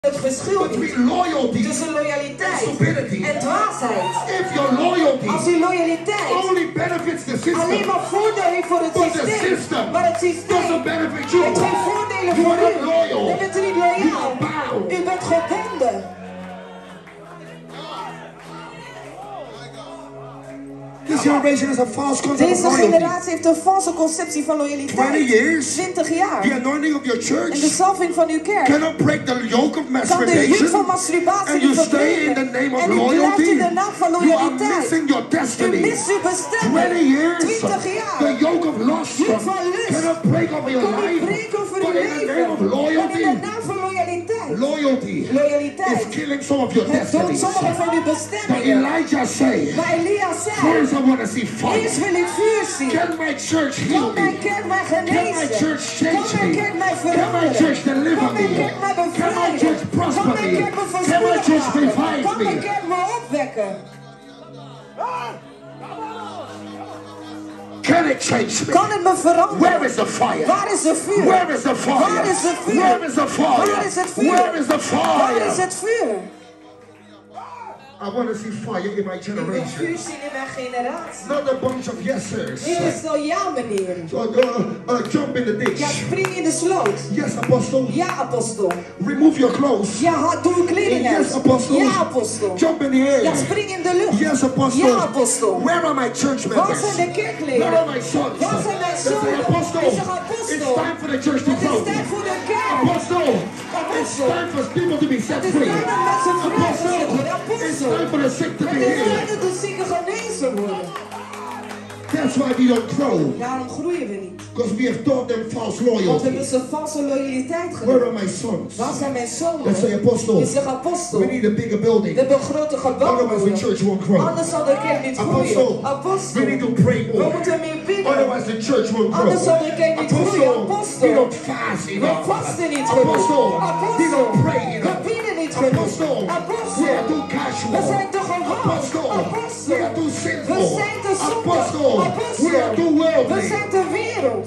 Het verschil is tussen loyaliteit en dwaasheid. Als uw loyaliteit alleen maar voordeel heeft voor het systeem, maar het systeem heeft geen voordelen voor u, dan bent u niet loyaal. U bent gebonden. Deze generatie heeft een valse conceptie van loyaliteit. 20 jaar. En de salving van uw kerk kan de juk van masturbatie niet verbreken. En u blijft in de naam van loyaliteit. U mist uw bestemming. 20 jaar. De juk van lust kan niet breken over uw leven. Want in de naam van loyaliteit. Loyaliteit heeft dood sommige van uw bestemmingen. Maar Elia zei: eerst wil ik vuur zien. Kan mijn kerk mij genezen? Kan mijn kerk mij veranderen? Kan mijn kerk mij bevrijden? Kan mijn kerk me verspoedigen? Kan mijn kerk me opwekken? Can it change me? Kan het me veranderen? Where is the fire? Waar is de vuur? Where is the fire? Waar is het vuur? Where is the fire? Waar is het vuur? Where is the fire? Waar is het vuur? I want to see fire in my Ik wil generation. vuur zien in mijn generatie. Not a bunch of yes sirs. Niet een stel ja meneer. Jump in the ditch. Ja, spring in de sloot. Yes, apostle. Ja, apostel. Remove your clothes. Ja, doe uw kleding uit. Yes, apostle. Ja, apostel. Jump in the air. Ja, spring in de lucht. Yes, apostle. Ja, apostel. Where are my church Waar members? zijn de kerkleden? Where are my sons? Waar zijn mijn They say, zonen? apostle, Ik zeg, apostel. it's time for the church to Het is grow. tijd voor de kerk. Apostle, it's Apostel. time for people to be set Het is free. tijd dat mensen Apostle, vrijgezet worden. it's Apostel. time for the sick to be Het is tijd healed. dat de zieken genezen worden. That's why we don't grow. Daarom groeien we niet. Because we have taught them false Want we loyalty. hebben ze valse loyaliteit Where geleerd. are my sons? Waar zijn mijn zonen? They say, apostle, Je zegt, apostel. we need a bigger building. We hebben een grote gebouw Otherwise the nodig. church won't grow. Anders zal de kerk niet groeien. Apostle, Apostel. we need to pray We more. moeten meer bidden. Otherwise the church won't grow. Anders zal de kerk niet groeien. Apostle, Apostel. we don't fast We enough. vasten niet genoeg. Apostle, we Apostel. don't pray We enough. bidden niet genoeg. Apostle, we Apostel. are too casual. We zijn te gewoon. Apostle, Apostel. we are too sinful. We zijn te zondig. Apostle, Apostel. we are too We worldly. zijn te werelds.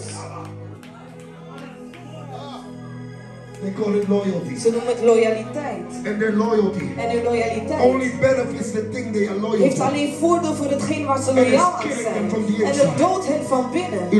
They call it loyalty. Ze noemen het loyaliteit. And their loyalty En uw loyaliteit only benefits the thing they are loyal heeft to. alleen voordeel voor hetgeen waar ze loyaal aan zijn. En het doodt hen van binnen.